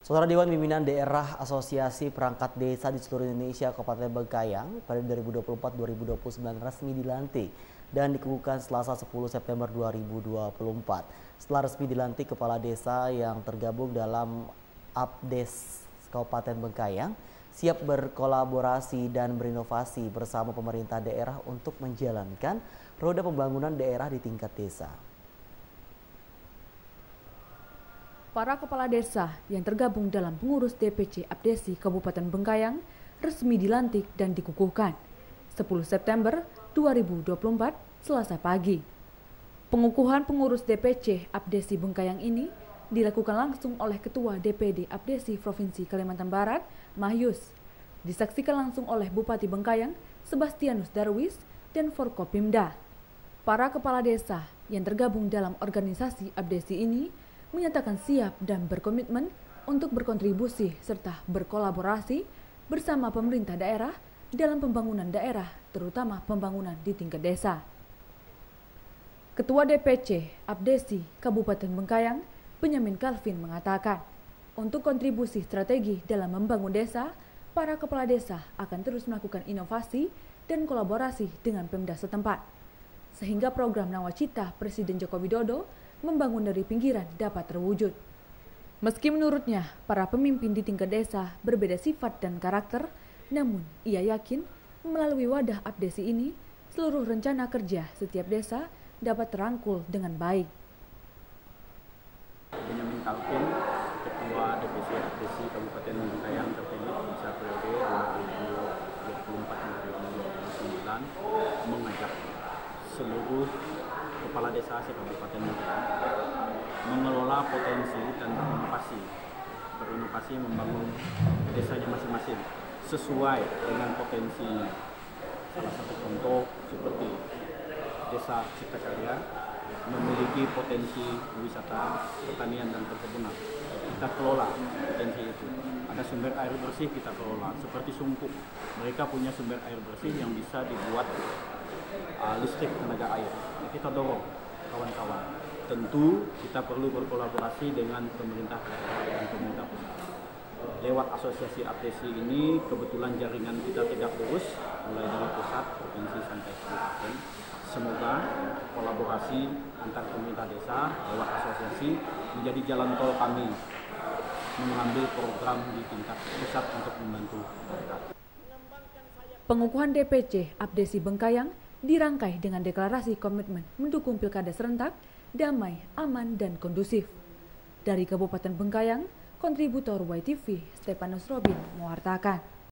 Saudara Dewan Pimpinan Daerah Asosiasi Perangkat Desa di seluruh Indonesia Kabupaten Bengkayang pada 2024-2029 resmi dilantik dan dikukuhkan Selasa 10 September 2024. Setelah resmi dilantik, kepala desa yang tergabung dalam APDES Kabupaten Bengkayang siap berkolaborasi dan berinovasi bersama pemerintah daerah untuk menjalankan roda pembangunan daerah di tingkat desa. Para kepala desa yang tergabung dalam pengurus DPC APDESI Kabupaten Bengkayang resmi dilantik dan dikukuhkan 10 September 2024 Selasa pagi. Pengukuhan pengurus DPC APDESI Bengkayang ini dilakukan langsung oleh Ketua DPD APDESI Provinsi Kalimantan Barat, Mahyus. Disaksikan langsung oleh Bupati Bengkayang, Sebastianus Darwis, dan Forkopimda. Para kepala desa yang tergabung dalam organisasi APDESI ini menyatakan siap dan berkomitmen untuk berkontribusi serta berkolaborasi bersama pemerintah daerah dalam pembangunan daerah, terutama pembangunan di tingkat desa. Ketua DPC APDESI Kabupaten Bengkayang, Benyamin Calvin mengatakan, untuk kontribusi strategi dalam membangun desa, para kepala desa akan terus melakukan inovasi dan kolaborasi dengan Pemda setempat, sehingga program Nawacita Presiden Joko Widodo membangun dari pinggiran dapat terwujud. Meski menurutnya para pemimpin di tingkat desa berbeda sifat dan karakter, namun ia yakin melalui wadah APDESI ini seluruh rencana kerja setiap desa dapat terangkul dengan baik. Benyamin Calvin, Ketua DPC APDESI Kabupaten Bengkayang terpilih masa periode 2024-2029 mengajak seluruh kepala desa se-Kabupaten Bengkayang mengelola potensi dan berinovasi membangun desanya masing-masing sesuai dengan potensinya. Salah satu contoh seperti Desa Cipta Karya memiliki potensi wisata, pertanian dan perkebunan. Kita kelola potensi itu. Ada sumber air bersih kita kelola, seperti Sungkup. Mereka punya sumber air bersih yang bisa dibuat listrik tenaga air. Kita dorong kawan-kawan. Tentu kita perlu berkolaborasi dengan pemerintah dan pemerintah pusat. Lewat asosiasi APDESI ini kebetulan jaringan kita tegak lurus mulai dari pusat, provinsi sampai kabupaten. Semoga kolaborasi antar pemerintah desa lewat asosiasi menjadi jalan tol kami mengambil program di tingkat pusat untuk membantu mereka. Pengukuhan DPC APDESI Bengkayang dirangkai dengan deklarasi komitmen mendukung pilkada serentak, damai, aman, dan kondusif. Dari Kabupaten Bengkayang, kontributor YTV Stepanus Robin mewartakan.